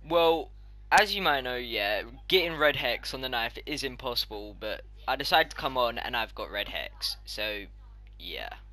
Well, as you might know, yeah, getting red hex on the knife is impossible, but I decided to come on and I've got red hex. So, yeah.